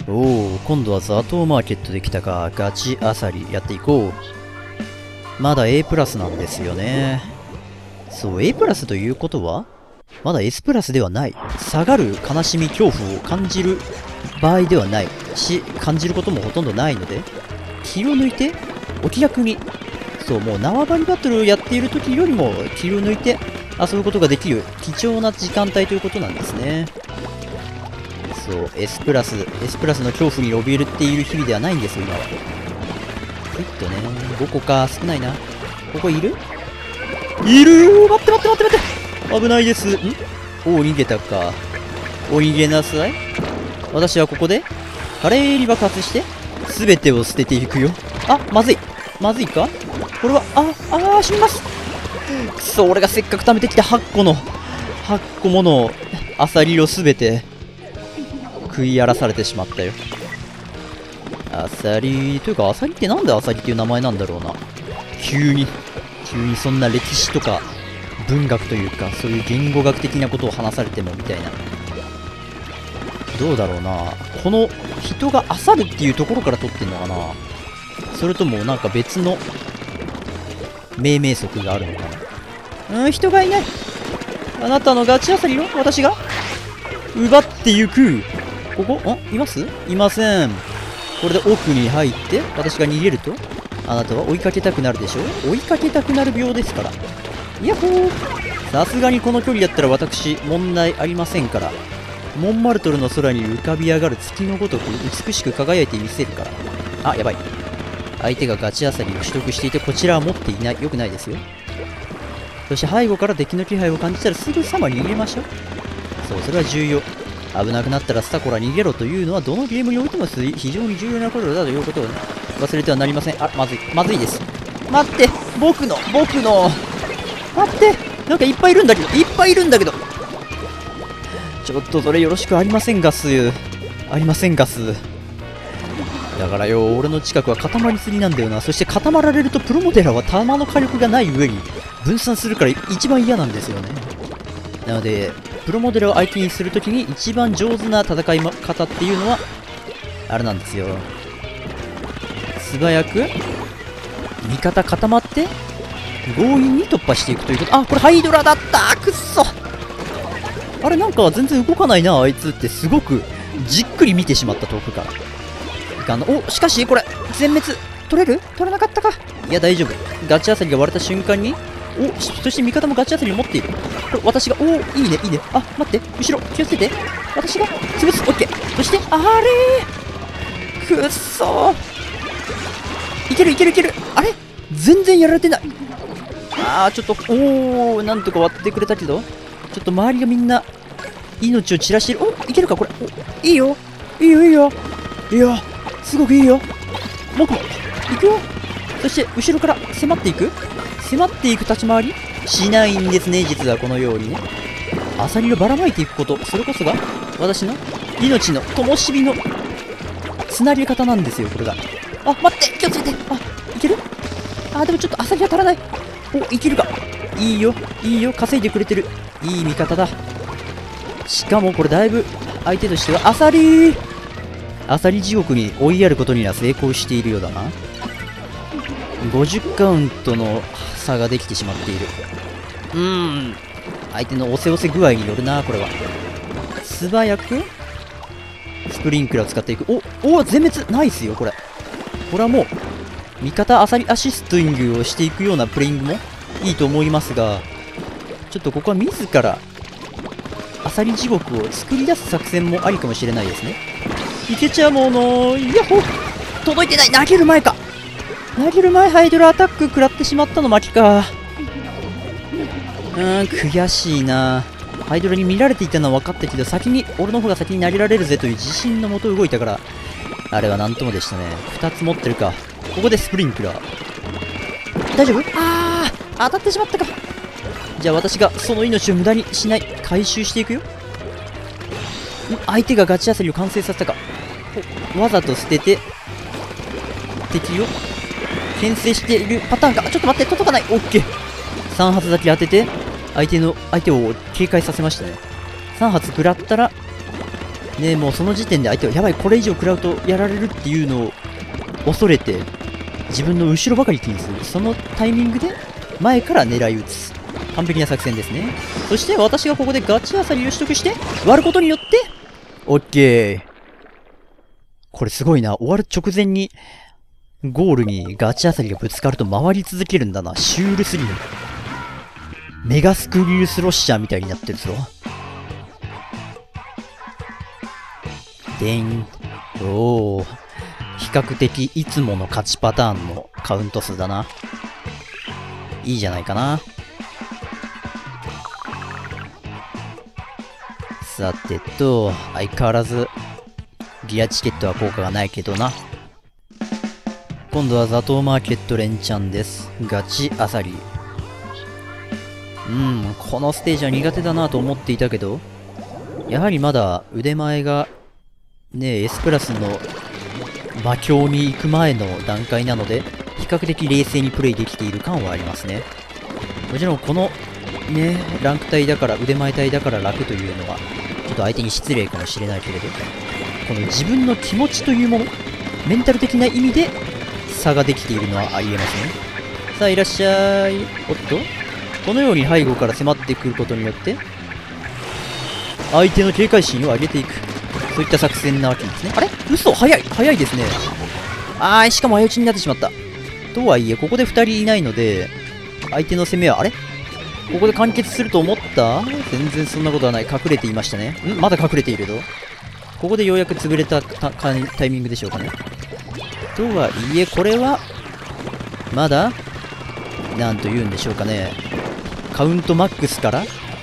おお、今度はザトウマーケットできたか。ガチアサリやっていこう。まだ A プラスなんですよね。そう、A プラスということはまだ S プラスではない。下がる悲しみ、恐怖を感じる場合ではないし、感じることもほとんどないので、気を抜いて、お気楽に、そう、もう縄張りバトルをやっている時よりも気を抜いて遊ぶことができる貴重な時間帯ということなんですね。そう、S プラスの恐怖に怯えるっている日々ではないんですよ、今は。ふっとね、5個か、少ないな。ここいるいるー、待って待って待って待って、危ないです。おお、逃げたか。お逃げなさい。私はここで、華麗に爆発して、すべてを捨てていくよ。あ、まずい。まずいかこれは、死にます。くそ、俺がせっかく貯めてきた8個ものアサリをすべて、食い荒らされてしまったよ。アサリ、というかアサリってなんでアサリっていう名前なんだろうな。急にそんな歴史とか文学というかそういう言語学的なことを話されてもみたいな。どうだろうな。この人があさるっていうところから取ってんのかな、それともなんか別の命名則があるのかな。人がいない。あなたのガチアサリを私が奪ってゆく。ここいます？いません。これで奥に入って私が逃げるとあなたは追いかけたくなるでしょ。追いかけたくなる病ですから。ヤッホー。さすがにこの距離だったら私問題ありませんから。モンマルトルの空に浮かび上がる月のごとく美しく輝いてみせるから。あ、やばい。相手がガチアサリを取得していてこちらは持っていない。よくないですよ。そして背後から敵の気配を感じたらすぐさま逃げましょう。そう、それは重要。危なくなったらスタコラ逃げろというのはどのゲームにおいても非常に重要なことだということをね、忘れてはなりません。あ、まずいです。待って、僕の待って、なんかいっぱいいるんだけどちょっとそれよろしくありませんガス。だからよ、俺の近くは固まりすぎなんだよな。そして固まられるとプロモデラは弾の火力がない上に分散するから一番嫌なんですよね。なのでプロモデルを相手にするときに一番上手な戦い方っていうのはあれなんですよ。素早く味方固まって強引に突破していくということ。あ、これハイドラだった。くっそ。あれ、なんか全然動かないなあいつって。すごくじっくり見てしまった、遠くから。いかんな。お、しかしこれ全滅取れれなかったか。いや大丈夫。ガチアサリが割れた瞬間に、お、そして味方もガチアサリを持っている。これ私が、おー、いいね。あ、待って、後ろ気をつけて。私が潰す。オッケー。そしてあれー、くっそー。いける。あれ、全然やられてない。ちょっと、おー、なんとか割ってくれたけど、ちょっと周りがみんな命を散らしている。お、いけるかこれ。お、いいよ、すごくいいよ。僕も行くよ。そして後ろから迫っていく立ち回りしないんですね、実は。このようにね、アサリをばらまいていくこと、それこそが私の命の灯火のつなぎ方なんですよ、これが。あ、待って、気をつけて。あ、いける。でもちょっとアサリが足らない。お、いけるか。いいよ、稼いでくれてる。いい味方だ。しかもこれだいぶ相手としてはアサリ地獄に追いやることには成功しているようだな。50カウントの差ができてしまっている。相手のおせおせ具合によるな、これは。素早くスプリンクラーを使っていく。お、全滅。ナイスよ、これはもう味方アサリアシストイングをしていくようなプレイングもいいと思いますが、ちょっとここは自らアサリ地獄を作り出す作戦もありかもしれないですね。いけちゃうもの。ヤッホー。届いてない。投げる前ハイドラアタック食らってしまったの巻か。悔しいな。ハイドラに見られていたのは分かったけど、俺の方が先に投げられるぜという自信のもと動いたから、あれはなんともでしたね。2つ持ってるか。ここでスプリンクラー。大丈夫？当たってしまったか。じゃあ私がその命を無駄にしない。回収していくよ。相手がガチアサリを完成させたか。わざと捨てて敵を牽制しているパターンか。ちょっと待って、届かない。オッケー。3発だけ当てて相手を警戒させましたね。3発食らったらね、もうその時点で相手はやばい、これ以上食らうとやられるっていうのを恐れて、自分の後ろばかり気にする。そのタイミングで前から狙い撃つ。完璧な作戦ですね。そして私がここでガチアサリを取得して割ることによって、オッケー。これすごいな。終わる直前にゴールにガチアサリがぶつかると回り続けるんだな。シュールすぎる。メガスクリュースロッシャーみたいになってるぞ。でん。おー。比較的いつもの勝ちパターンのカウント数だな。いいじゃないかな。さてと、相変わらずギアチケットは効果がないけどな。今度はザトウマーケット連チャンです。ガチアサリ。このステージは苦手だなと思っていたけど、やはりまだ腕前がね、S プラスの魔境に行く前の段階なので、比較的冷静にプレイできている感はありますね。もちろんこのね、ランク帯だから、腕前帯だから楽というのは、ちょっと相手に失礼かもしれないけれど、この自分の気持ちというもの、メンタル的な意味で差ができているのはありえますね。さあ、いらっしゃい。おっと、このように背後から迫ってくることによって、相手の警戒心を上げていく。そういった作戦なわけですね。あれ嘘早い早いですね。しかも相打ちになってしまった。とはいえ、ここで2人いないので、相手の攻めは、あれここで完結すると思った？全然そんなことはない。隠れていましたね。まだ隠れているぞ。ここでようやく潰れたタイミングでしょうかね。とはいえ、これは、まだ、なんと言うんでしょうかね。カウントマックスから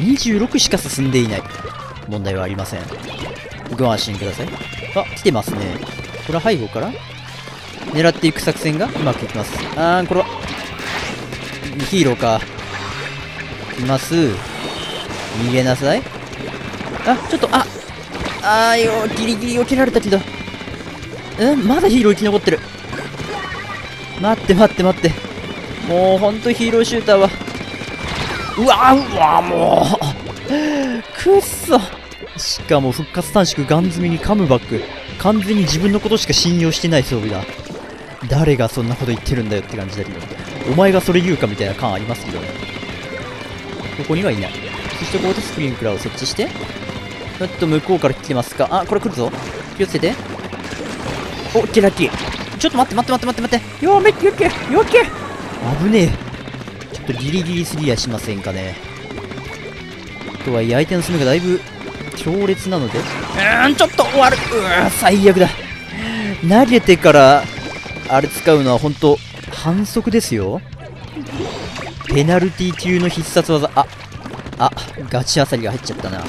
26しか進んでいない。問題はありません。ご安心ください。あ、来てますね。これは背後から狙っていく作戦がうまくいきます。これは、ヒーローか。います。逃げなさい。ちょっと、ギリギリ避けられたけど。まだヒーロー生き残ってる。待って。もう、ほんとヒーローシューターは。うわ、もう。くっそ。しかも、復活短縮ガン積みにカムバック。完全に自分のことしか信用してない装備だ。誰がそんなこと言ってるんだよって感じだけど。お前がそれ言うかみたいな感ありますけどね。ここにはいない。そしてここでスプリンクラーを設置して、ちょっと向こうから来てますか。これ来るぞ。気をつけて。お、ラッキー。ちょっと待って。よーけ。危ねえ。ちょっとギリギリすぎやしませんかね。とはいえ、相手の攻めがだいぶ強烈なので。ちょっと終わる。最悪だ。投げてから、あれ使うのは本当反則ですよ。ペナルティ級の必殺技。ガチアサリが入っちゃったな。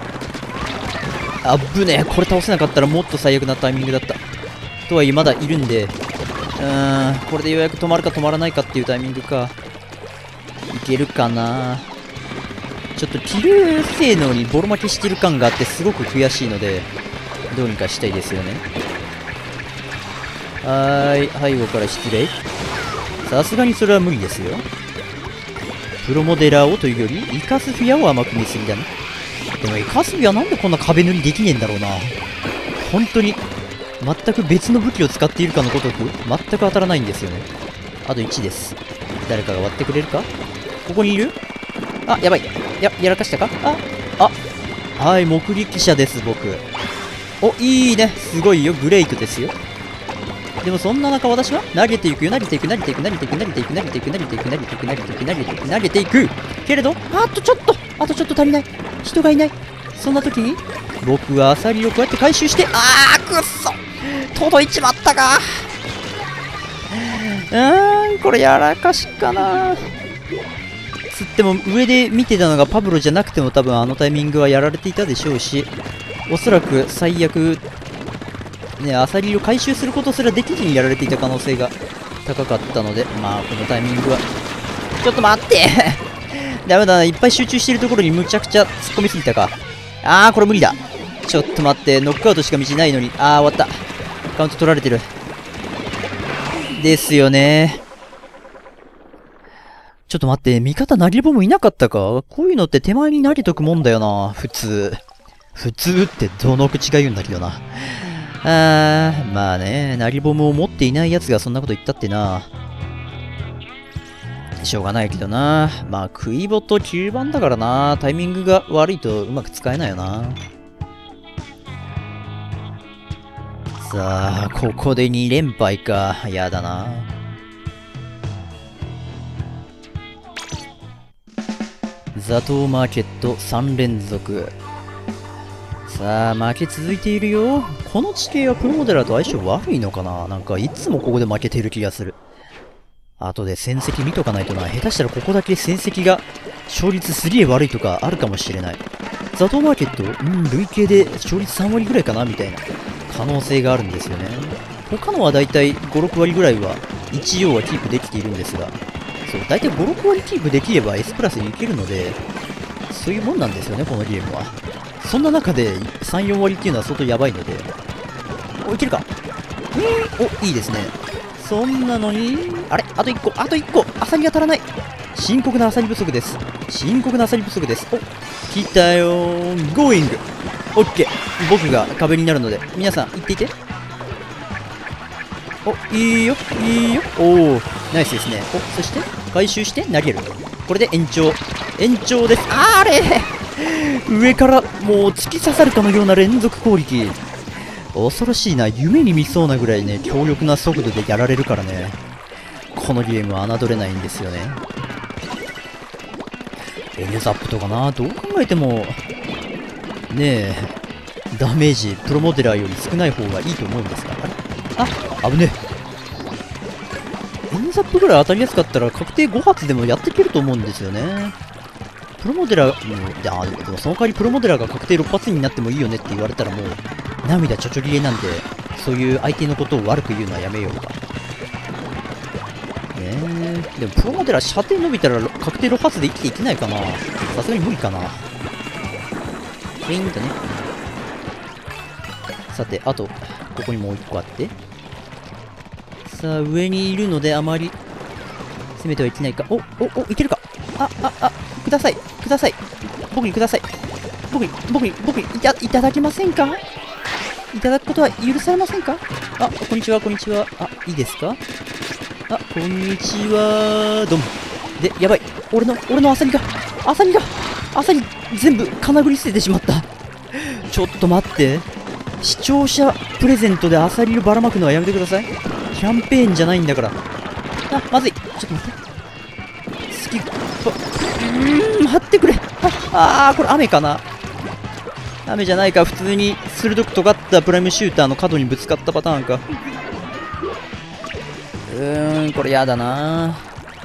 ぶねえ。これ倒せなかったらもっと最悪なタイミングだった。とはいえ、まだいるんで、これでようやく止まるか止まらないかっていうタイミングか。いけるかな。ちょっとキル性能にボロ負けしてる感があってすごく悔しいので、どうにかしたいですよね。背後から失礼。さすがにそれは無理ですよ。プロモデラーをというより、イカスフィアを甘く見すぎだね。でもイカスフィアなんでこんな壁塗りできねえんだろうな。本当に、全く別の武器を使っているかのごとく、全く当たらないんですよね。あと1です。誰かが割ってくれるか？ここにいる？やばい。やらかしたか？はい、目撃者です、僕。いいね。すごいよ。グレイクですよ。でもそんな中私は投げていく。けれど、あとちょっと足りない。人がいない。そんな時に、僕はアサリをこうやって回収して、くっそ届いちまったか。これやらかしかな。つっても上で見てたのがパブロじゃなくても多分あのタイミングはやられていたでしょうし、おそらく最悪、ね、アサリを回収することすらできずにやられていた可能性が高かったので、このタイミングは。ちょっと待ってダメだな、いっぱい集中してるところにむちゃくちゃ突っ込みすぎたか。これ無理だ。ちょっと待って、ノックアウトしか道ないのに。終わった。カウント取られてる。ですよね。ちょっと待って、味方投げボムいなかったか？こういうのって手前に投げとくもんだよな、普通。 普通ってどの口が言うんだけどな。まあね、ナリボムを持っていない奴がそんなこと言ったってな。しょうがないけどな。まあ、クイボと9番だからな。タイミングが悪いとうまく使えないよな。さあ、ここで2連敗か。やだな。ザトウマーケット3連続。さあ、負け続いているよ。この地形はプロモデラーと相性悪いのかな。なんかいつもここで負けている気がする。後で戦績見とかないとな。下手したらここだけ戦績が勝率すげえ悪いとかあるかもしれない。ザトウマーケット、累計で勝率3割ぐらいかなみたいな可能性があるんですよね。他のはだいたい5、6割ぐらいは一応はキープできているんですが、そう、だいたい5、6割キープできれば S プラスにいけるので、そういうもんなんですよね、このゲームは。そんな中で3、4割っていうのは相当やばいので。お、いけるか。お、いいですね。そんなのに、あれあと1個、あと1個アサリが足らない。深刻なアサリ不足です。深刻なアサリ不足です。お、来たよー。ゴーイング。オッケー。僕が壁になるので、皆さん行っていて。お、いいよ、いいよ。おー、ナイスですね。お、そして、回収して投げる。これで延長。延長です。あれ上からもう突き刺さるかのような連続攻撃。恐ろしいな。夢に見そうなぐらいね、強力な速度でやられるからね。このゲームは侮れないんですよね。エルザップとかな、どう考えても、ねえ、ダメージ、プロモデラーより少ない方がいいと思うんですが。あ、危ねえ。エルザップぐらい当たりやすかったら確定5発でもやっていけると思うんですよね。プロモデラー、でもその代わりプロモデラーが確定6発になってもいいよねって言われたらもう、涙ちょちょぎれなんで、そういう相手のことを悪く言うのはやめようか。でもプロモデラー射程伸びたら確定6発で生きていけないかな。さすがに無理かな。ウィーンとね。さて、あと、ここにもう1個あって。さあ、上にいるのであまり攻めてはいけないか。お、いけるか。ください、ください。僕にください。僕にいただけませんか？いただくことは許されませんか？あ、こんにちは、こんにちは。あ、いいですか？あ、こんにちは。どうも。で、やばい。俺のアサリが、全部金繰り捨ててしまった。ちょっと待って。視聴者プレゼントでアサリをばらまくのはやめてください。キャンペーンじゃないんだから。あ、まずい。ちょっと待って。待ってくれ。これ雨かな？雨じゃないか。普通に鋭く尖ったプライムシューターの角にぶつかったパターンか。これやだな。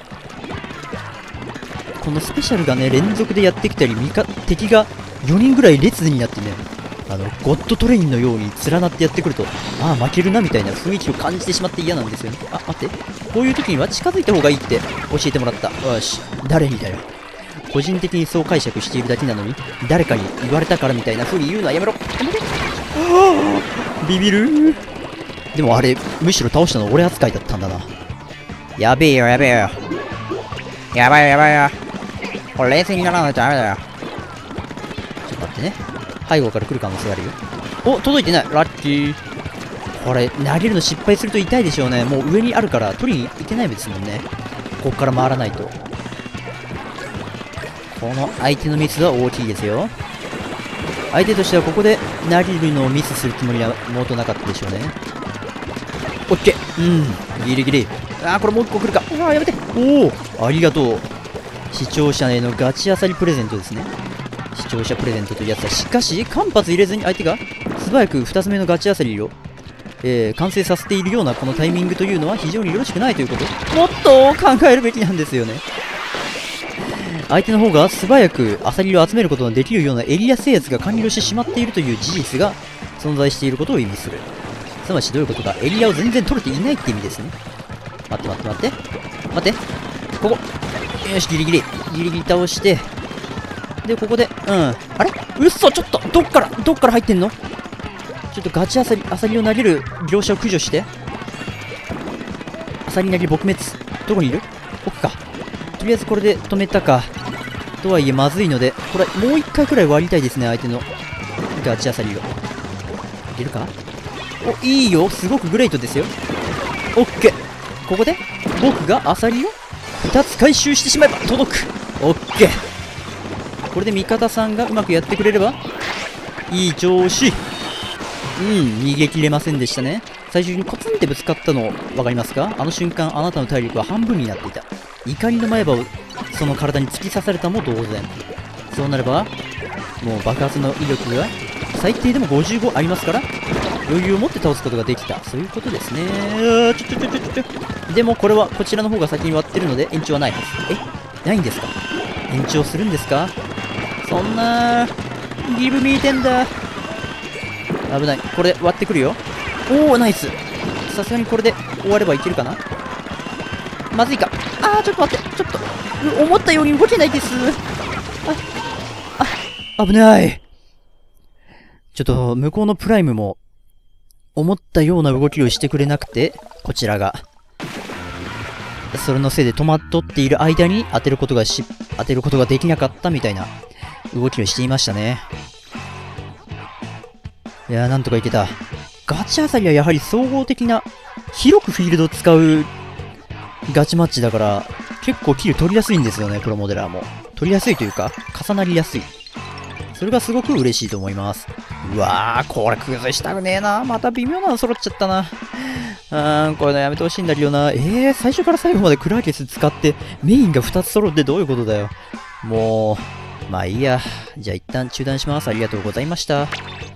このスペシャルがね、連続でやってきたり、敵が4人ぐらい列になってね、ゴッドトレインのように連なってやってくると、負けるなみたいな雰囲気を感じてしまって嫌なんですよね。待って。こういう時には近づいた方がいいって教えてもらった。よし。誰にだよ。個人的にそう解釈しているだけなのに、誰かに言われたからみたいな風に言うのはやめろ。ビビる。でもあれ、むしろ倒したの俺扱いだったんだな。やべえよ。やばいよ。これ冷静にならないとダメだよ。ちょっと待ってね。背後から来る可能性あるよ。お、届いてない。ラッキー。これ、投げるの失敗すると痛いでしょうね。もう上にあるから取りに行けないですもんね。こっから回らないと。この相手のミスは大きいですよ。相手としてはここで投げるのをミスするつもりはもうとなかったでしょうね。オッケー。ギリギリ。これもう一個来るか。やめて。ありがとう。視聴者へのガチアサリプレゼントですね。視聴者プレゼントというやつだ。しかし、間髪入れずに相手が素早く2つ目のガチアサリを、完成させているようなこのタイミングというのは非常によろしくないということ。もっと考えるべきなんですよね。相手の方が素早くアサリを集めることができるようなエリア制圧が完了してしまっているという事実が存在していることを意味する。つまりどういうことか、エリアを全然取れていないって意味ですね。待って。ここ。よし、ギリギリ倒して。で、ここで、あれ？嘘、ちょっと、どっから入ってんの？ちょっとガチアサリを投げる業者を駆除して。アサリ投げ撲滅。どこにいる？奥か。とりあえずこれで止めたか。とはいえまずいので、これもう一回くらい割りたいですね、相手の。 ガチアサリを。いけるか？お、いいよ。すごくグレートですよ。オッケー。ここで、僕がアサリを2つ回収してしまえば届く。オッケー。これで味方さんがうまくやってくれれば、いい調子。逃げきれませんでしたね。最初にコツンってぶつかったの分かりますか？あの瞬間、あなたの体力は半分になっていた。怒りの前歯をその体に突き刺されたも同然。そうなれば、もう爆発の威力が最低でも55ありますから、余裕を持って倒すことができた。そういうことですね。でもこれはこちらの方が先に割ってるので延長はないはず。ないんですか？延長するんですか？そんなギブミーテンダー。危ない。これ割ってくるよ。おー、ナイス。さすがにこれで終わればいけるかな？まずいか。ちょっと待って。ちょっと、思ったように動けないです。危ない。ちょっと、向こうのプライムも、思ったような動きをしてくれなくて、こちらが。それのせいで戸惑っている間に当てることができなかったみたいな動きをしていましたね。いやー、なんとかいけた。ガチアサリはやはり総合的な、広くフィールドを使うガチマッチだから、結構キル取りやすいんですよね、プロモデラーも。取りやすいというか、重なりやすい。それがすごく嬉しいと思います。うわー、これ崩したくねえな。また微妙なの揃っちゃったな。これね、やめてほしいんだけどな。最初から最後までクラーケス使ってメインが2つ揃ってどういうことだよ。もう、まあいいや。じゃあ一旦中断します。ありがとうございました。